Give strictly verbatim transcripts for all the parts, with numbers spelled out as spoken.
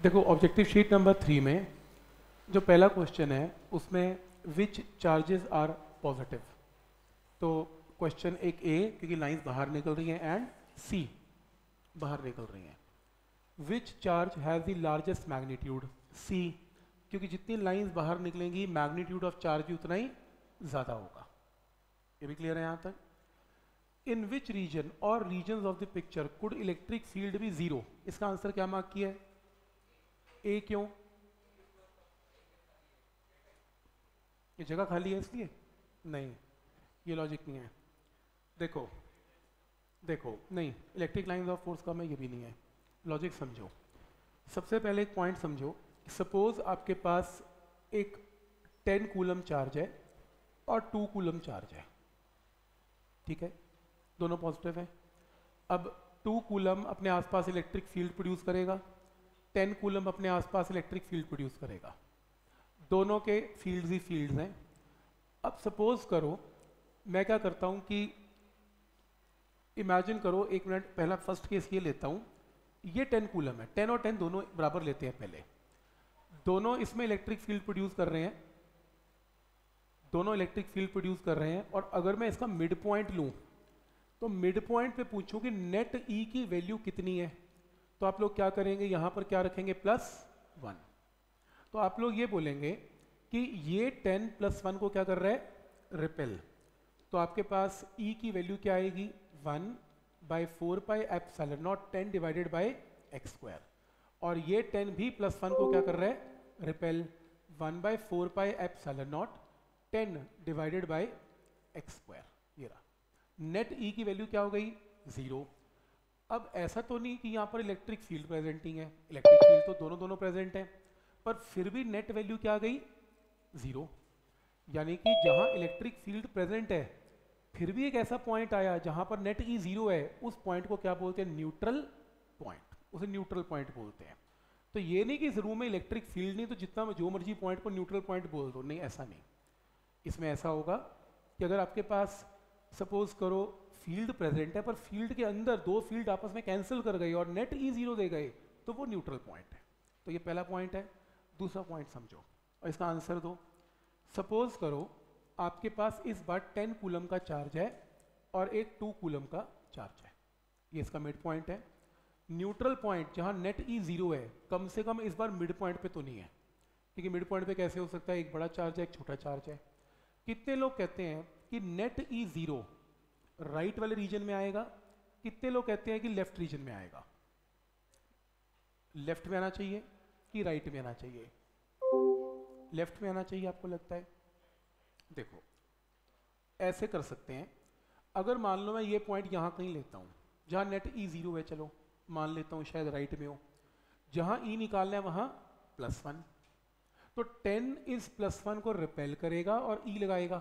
देखो objective sheet number three में जो पहला क्वेश्चन है उसमें विच चार्जेस आर पॉजिटिव। तो क्वेश्चन एक ए क्योंकि लाइंस बाहर निकल रही हैं एंड सी बाहर निकल रही हैं। Which charge has the largest magnitude, C, क्योंकि जितनी लाइंस बाहर निकलेंगी मैग्नीट्यूड ऑफ चार्ज भी उतना ही ज़्यादा होगा। ये भी क्लियर है यहाँ तक। इन विच रीजन और region of the picture could electric field भी जीरो, इसका आंसर क्या मार्क किया है? ए। क्यों? ये जगह खाली है इसलिए? नहीं, ये लॉजिक नहीं है। देखो देखो नहीं, इलेक्ट्रिक लाइंस ऑफ फोर्स का मैं ये भी नहीं है। लॉजिक समझो। सबसे पहले एक पॉइंट समझो। सपोज आपके पास एक टेन कूलम चार्ज है और टू कूलम चार्ज है, ठीक है, दोनों पॉजिटिव है। अब टू कूलम अपने आसपास इलेक्ट्रिक फील्ड प्रोड्यूस करेगा, टेन कूलम अपने आसपास इलेक्ट्रिक फील्ड प्रोड्यूस करेगा। दोनों के फील्ड्स ही फील्ड्स हैं। अब सपोज करो मैं क्या करता हूं कि इमेजिन करो, एक मिनट, पहला फर्स्ट केस ये लेता हूं, ये टेन कूलम है, टेन और टेन दोनों बराबर लेते हैं। पहले दोनों इसमें इलेक्ट्रिक फील्ड प्रोड्यूस कर रहे हैं, दोनों इलेक्ट्रिक फील्ड प्रोड्यूस कर रहे हैं। और अगर मैं इसका मिड पॉइंट लूं तो मिड पॉइंट पे पूछूं कि नेट ई की वैल्यू कितनी है, तो आप लोग क्या करेंगे, यहां पर क्या रखेंगे, प्लस वन। तो आप लोग ये बोलेंगे कि ये टेन प्लस वन को क्या कर रहा है, रिपेल। तो आपके पास ई की वैल्यू क्या आएगी, one by four pi epsilon naught ten divided by x square. और ये टेन भी प्लस वन को क्या कर रहा है, repel, one by four pi epsilon naught ten divided by x square. ये रहा, नेट ई की वैल्यू क्या हो गई, जीरो। अब ऐसा तो नहीं कि यहाँ पर इलेक्ट्रिक फील्ड प्रेजेंटिंग है, इलेक्ट्रिक फील्ड तो दोनों दोनों प्रेजेंट है, पर फिर भी नेट वैल्यू क्या आ गई, जीरो। यानी कि जहां इलेक्ट्रिक फील्ड प्रेजेंट है फिर भी एक ऐसा पॉइंट आया जहां पर नेट ई जीरो है, उस पॉइंट को क्या बोलते हैं, न्यूट्रल पॉइंट, उसे न्यूट्रल पॉइंट बोलते हैं। तो ये नहीं कि इस रूम में इलेक्ट्रिक फील्ड नहीं तो जितना जो मर्जी पॉइंट को न्यूट्रल पॉइंट बोल दो, नहीं, ऐसा नहीं। इसमें ऐसा होगा कि अगर आपके पास सपोज करो फील्ड प्रेजेंट है पर फील्ड के अंदर दो फील्ड आपस में कैंसिल कर गई और नेट ई जीरो दे गए, तो वो न्यूट्रल पॉइंट है। तो ये पहला पॉइंट है। दूसरा पॉइंट समझो और इसका आंसर दो। सपोज करो आपके पास इस बार टेन कूलम का चार्ज है और एक टू कूलम का चार्ज है, ये इसका मिड पॉइंट है। न्यूट्रल पॉइंट जहां नेट ई जीरो है, कम से कम इस बार मिड पॉइंट पे तो नहीं है, क्योंकि मिड पॉइंट पे कैसे हो सकता है, एक बड़ा चार्ज है एक छोटा चार्ज है। कितने लोग कहते हैं कि नेट ई जीरो राइट वाले रीजन में आएगा, कितने लोग कहते हैं कि लेफ्ट रीजन में आएगा? लेफ्ट में आना चाहिए कि राइट में आना चाहिए? लेफ्ट में आना चाहिए आपको लगता है? देखो ऐसे कर सकते हैं, अगर मान लो मैं ये पॉइंट यहां कहीं लेता हूं जहां नेट ई जीरो है, चलो मान लेता हूं शायद राइट में हो, जहां ई निकालना है वहां प्लस वन, तो टेन इस प्लस वन को रिपेल करेगा और ई लगाएगा,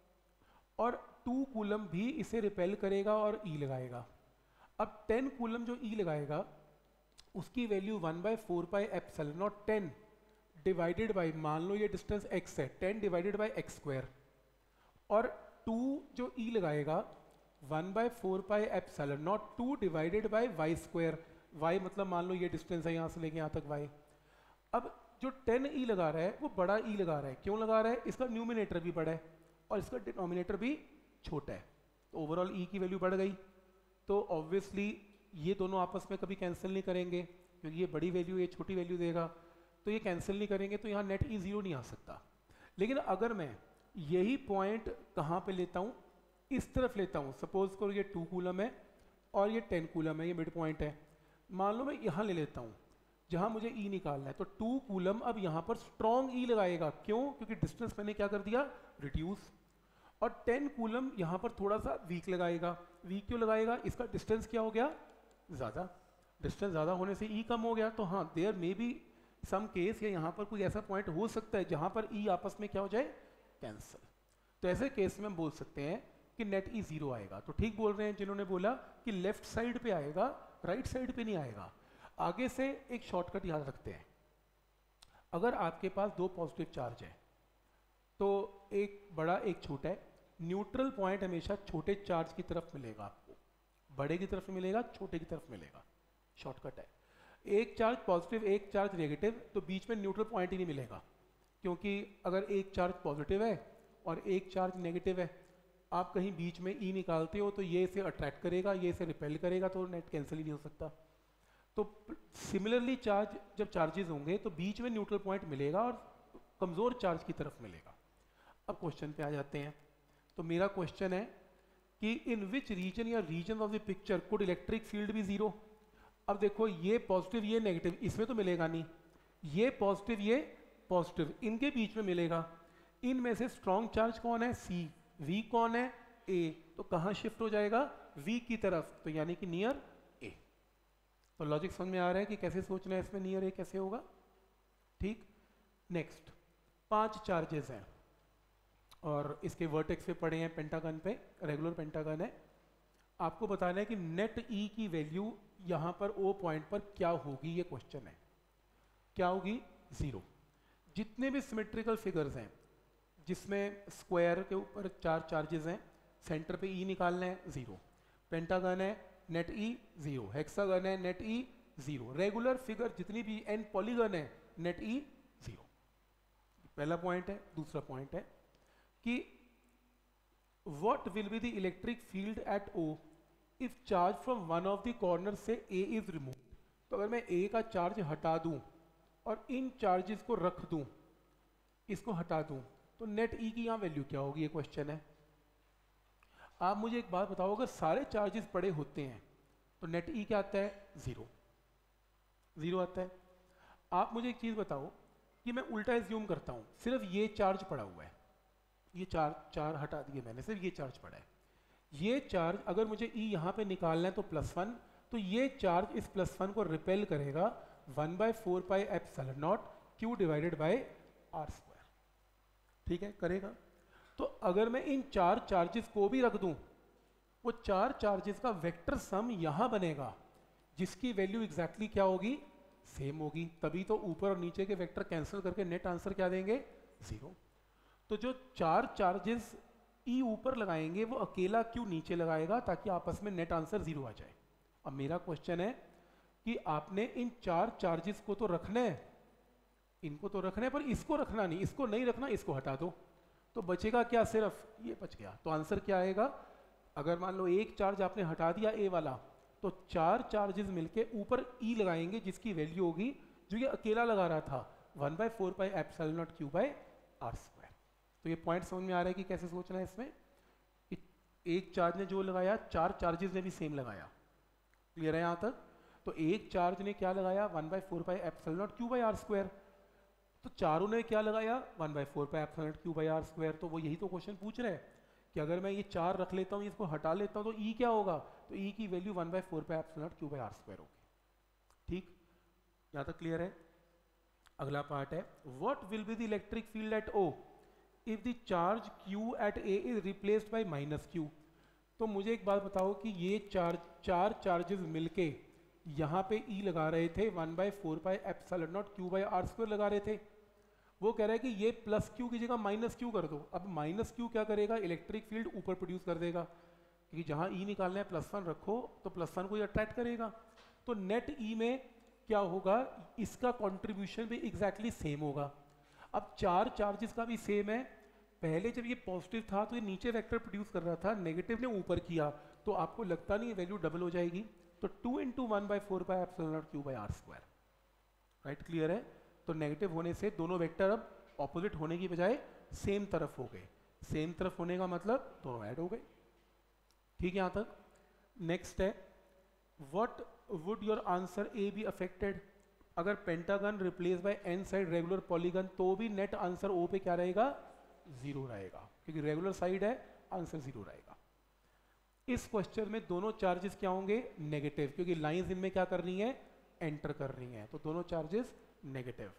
और टू कूलम भी इसे रिपेल करेगा और ई लगाएगा। अब टेन कूलम जो ई लगाएगा उसकी value one by four pi epsilon naught ten divided by, मान लो ये डिस्टेंस एक्स है, ten divided by x square, और टू जो ई लगाएगा one by four pi epsilon naught two divided by y square. Y मतलब मान लो ये डिस्टेंस है यहाँ से लेके यहाँ तक वाई। अब जो टेन ई लगा रहा है वो बड़ा ई लगा रहा है, क्यों लगा रहा है, इसका न्यूमिनेटर भी बड़ा है और इसका डिनोमिनेटर भी छोटा है, तो ओवरऑल ई की वैल्यू बढ़ गई। तो ऑब्वियसली ये दोनों आपस में कभी कैंसिल नहीं करेंगे, क्योंकि ये बड़ी वैल्यू ये छोटी वैल्यू देगा, तो ये कैंसिल नहीं करेंगे, तो यहाँ नेट ई जीरो नहीं आ सकता। लेकिन अगर मैं यही पॉइंट कहाँ पे लेता हूँ, इस तरफ लेता हूँ, सपोज करो ये टू कूलम है और ये टेन कूलम है, ये मिड पॉइंट है, मान लो मैं यहाँ ले लेता हूँ जहाँ मुझे ई निकालना है, तो टू कूलम अब यहाँ पर स्ट्रॉन्ग ई लगाएगा, क्यों, क्योंकि डिस्टेंस मैंने क्या कर दिया, रिड्यूस। और टेन कूलम यहाँ पर थोड़ा सा वीक लगाएगा। वीक क्यों लगाएगा, इसका डिस्टेंस क्या हो गया, ज़्यादा, डिस्टेंस ज़्यादा होने से ई कम हो गया। तो हाँ, there may be some case, या यहाँ पर कोई ऐसा पॉइंट हो सकता है जहाँ पर ई आपस में क्या हो जाए, कैंसिल। तो ऐसे केस में हम बोल सकते हैं कि नेट ई जीरो आएगा। तो ठीक बोल रहे हैं जिन्होंने बोला कि लेफ्ट साइड पे आएगा, राइट साइड पे नहीं आएगा। आगे से एक शॉर्टकट याद रखते हैं, अगर आपके पास दो पॉजिटिव चार्ज है तो एक बड़ा एक छोटा है, न्यूट्रल पॉइंट हमेशा छोटे चार्ज की तरफ मिलेगा, आपको बड़े की तरफ मिलेगा, छोटे की तरफ मिलेगा, शॉर्टकट है। एक चार्ज पॉजिटिव एक चार्ज नेगेटिव, तो बीच में न्यूट्रल पॉइंट ही नहीं मिलेगा, क्योंकि अगर एक चार्ज पॉजिटिव है और एक चार्ज नेगेटिव है, आप कहीं बीच में ई निकालते हो तो ये इसे अट्रैक्ट करेगा, ये इसे रिपेल करेगा, तो नेट कैंसिल ही नहीं हो सकता। तो सिमिलरली चार्ज जब चार्जेस होंगे तो बीच में न्यूट्रल पॉइंट मिलेगा और कमज़ोर चार्ज की तरफ मिलेगा। अब क्वेश्चन पे आ जाते हैं। तो मेरा क्वेश्चन है कि इन विच रीजन या region of the picture could electric field भी जीरो। अब देखो ये पॉजिटिव ये नेगेटिव, इसमें तो मिलेगा नहीं, ये पॉजिटिव ये पॉजिटिव, इनके बीच में मिलेगा। इनमें से स्ट्रॉन्ग चार्ज कौन है? सी। वीक कौन है? ए। तो कहाँ शिफ्ट हो जाएगा? वीक की तरफ, तो यानी कि नियर ए। तो लॉजिक समझ में आ रहा है कि कैसे सोचना है इसमें, नियर ए कैसे होगा। ठीक, नेक्स्ट पांच चार्जेस हैं और इसके वर्टेक्स पे पड़े हैं पेंटागन पे, रेगुलर पेंटागन है। आपको बताना है कि नेट ई की वैल्यू यहाँ पर ओ पॉइंट पर क्या होगी, ये क्वेश्चन है। क्या होगी? जीरो। जितने भी सिमेट्रिकल फिगर्स हैं जिसमें स्क्वायर के ऊपर चार चार्जेस हैं, सेंटर पे ई निकालना है, जीरो। पेंटागन है, नेट ई जीरो। हेक्सागन है, net E zero. Regular figure जितनी भी एन पॉलीगन है, नेट ई जीरो। पहला पॉइंट है। दूसरा पॉइंट है कि what will be the electric field at O if charge from one of the corner से ए इज रिमूव। तो अगर मैं ए का चार्ज हटा दूं और इन चार्जेस को रख दूं, इसको हटा दूं, तो नेट ई की यहाँ वैल्यू क्या होगी, ये क्वेश्चन है। आप मुझे एक बात बताओ, अगर सारे चार्जेस पड़े होते हैं तो नेट ई क्या आता है? जीरो। जीरो आता है। आप मुझे एक चीज बताओ कि मैं उल्टा एज्यूम करता हूं, सिर्फ ये चार्ज पड़ा हुआ है, ये चार चार हटा दिए मैंने, सिर्फ ये चार्ज पड़ा है। ये चार्ज अगर मुझे ई यहाँ पे निकालना है तो प्लस वन, तो ये चार्ज इस प्लस वन को रिपेल करेगा one by four pi epsilon naught q divided by r square. ठीक है, करेगा। तो अगर मैं इन चार चार्जेस को भी रख दूं, वो चार चार्जेस का वेक्टर सम यहां बनेगा, जिसकी वैल्यू एग्जैक्टली क्या होगी? सेम होगी। तभी तो ऊपर और नीचे के वेक्टर कैंसिल करके नेट आंसर क्या देंगे? जीरो। तो जो चार चार्जेस ई ऊपर लगाएंगे वो अकेला क्यू नीचे लगाएगा, ताकि आपस में नेट आंसर जीरो आ जाए। अब मेरा क्वेश्चन है कि आपने इन चार चार्जेस को तो रखना है, इनको तो रखना है, पर इसको रखना नहीं, इसको नहीं रखना, इसको हटा दो, तो बचेगा क्या? सिर्फ ये बच गया। तो आंसर क्या आएगा? अगर मान लो एक चार्ज आपने हटा दिया ए वाला, तो चार चार्जेस मिलके ऊपर ई लगाएंगे, जिसकी वैल्यू होगी जो ये अकेला लगा रहा था, one by four pi epsilon naught q by r square. तो ये पॉइंट समझ में आ रहा है कि कैसे सोचना है इसमें। एक चार्ज ने जो लगाया, चार चार्जेस ने भी सेम लगाया। क्लियर है यहाँ तक? तो एक चार्ज ने क्या लगाया? One by four pi epsilon naught q by r square. तो चारों ने क्या लगाया? One by four pi epsilon naught q by r square. तो वो यही तो क्वेश्चन पूछ रहे हैं कि अगर मैं ये चार रख लेता हूँ, इसको हटा लेता हूँ, तो ई क्या होगा? तो ई की value one by four pi epsilon naught q by r square होगी। ठीक, यहाँ तक क्लियर है। अगला पार्ट है, what will be the electric field at O if the charge q at A is replaced by minus q. तो मुझे एक बात बताओ कि ये चार्ज चार चार्जेस मिलके यहाँ पे ई लगा रहे थे, one by four pi epsilon naught q by r square लगा रहे थे। वो कह रहा है कि ये प्लस क्यू की जगह माइनस क्यू कर दो। अब माइनस क्यू क्या करेगा? इलेक्ट्रिक फील्ड ऊपर प्रोड्यूस कर देगा, क्योंकि जहाँ ई निकालना है प्लस वन रखो तो प्लस वन को ये अट्रैक्ट करेगा। तो नेट ई में क्या होगा? इसका कॉन्ट्रीब्यूशन भी एग्जैक्टली सेम होगा। अब चार चार्जेस का भी सेम है। पहले जब ये पॉजिटिव था तो ये नीचे वेक्टर प्रोड्यूस कर रहा था, नेगेटिव ने ऊपर किया, तो आपको लगता नहीं वैल्यू डबल हो जाएगी। तो two into one by four by epsilon naught q by r square. Right, clear है? तो नेगेटिव होने से दोनों वेक्टर अब ऑपोजिट होने की बजाय सेम तरफ हो गए। सेम तरफ होने का मतलब दोनों ऐड हो गए। ठीक है यहाँ तक? नेक्स्ट है, what would your answer be affected? अगर pentagon replace by n side regular polygon, तो भी नेट आंसर ओ पे क्या रहेगा? जीरो रहेगा, क्योंकि रेगुलर साइड है, आंसर जीरो रहेगा। इस क्वेश्चन में दोनों चार्जेस क्या होंगे? नेगेटिव, क्योंकि लाइंस इनमें क्या कर रही हैं? एंटर कर रही हैं, तो दोनों चार्जेस नेगेटिव।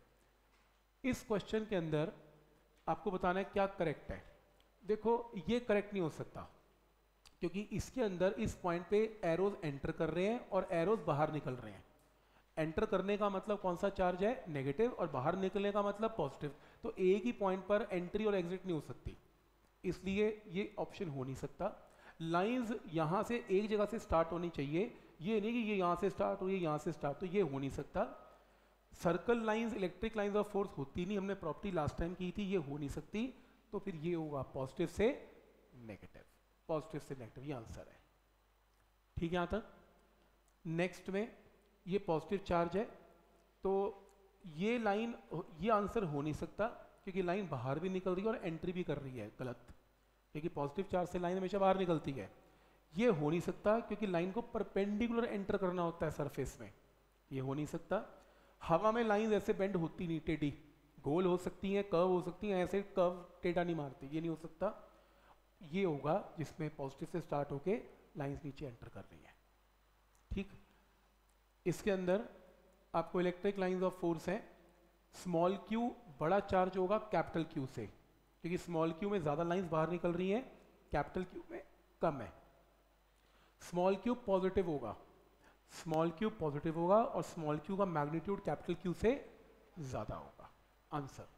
इस क्वेश्चन के अंदर आपको बताना है क्या करेक्ट है। देखो ये करेक्ट नहीं हो सकता, क्योंकि इसके अंदर इस पॉइंट पे एरोज एंटर कर रहे हैं और एरोज बाहर निकल रहे हैं। एंटर करने का मतलब कौन सा चार्ज है? नेगेटिव, और बाहर निकलने का मतलब पॉजिटिव। तो एक ही पॉइंट पर एंट्री और एग्जिट नहीं हो सकती, इसलिए ये ऑप्शन हो नहीं सकता। लाइंस यहां से एक जगह से स्टार्ट होनी चाहिए, ये नहीं कि ये यहाँ से स्टार्ट हो ये यहाँ से स्टार्ट हो, ये हो नहीं सकता। Circle lines electric lines of force होती नहीं, हमने प्रॉपर्टी लास्ट टाइम की थी, ये हो नहीं सकती। तो फिर ये होगा पॉजिटिव से नेगेटिव, पॉजिटिव से नेगेटिव, ये आंसर है। ठीक है यहाँ तक। नेक्स्ट में ये पॉजिटिव चार्ज है, तो ये लाइन, ये आंसर हो नहीं सकता क्योंकि लाइन बाहर भी निकल रही है और एंट्री भी कर रही है, गलत, क्योंकि पॉजिटिव चार्ज से लाइन हमेशा बाहर निकलती है। ये हो नहीं सकता क्योंकि लाइन को परपेंडिकुलर एंटर करना होता है सरफेस में, ये हो नहीं सकता। हवा में लाइन ऐसे बेंड होती नहीं, टेढ़ी, गोल हो सकती हैं, कर्व हो सकती हैं, ऐसे कर्व टेढ़ा नहीं मारती, ये नहीं हो सकता। ये होगा जिसमें पॉजिटिव से स्टार्ट होके लाइंस नीचे एंटर कर रही है। ठीक, इसके अंदर आपको इलेक्ट्रिक लाइंस ऑफ फोर्स है। स्मॉल क्यू बड़ा चार्ज होगा कैपिटल क्यू से, क्योंकि स्मॉल क्यू में ज़्यादा लाइंस बाहर निकल रही हैं, कैपिटल क्यू में कम है। स्मॉल क्यू पॉजिटिव होगा, स्मॉल क्यू पॉजिटिव होगा और स्मॉल क्यू का मैग्नीट्यूड कैपिटल क्यू से ज़्यादा होगा। आंसर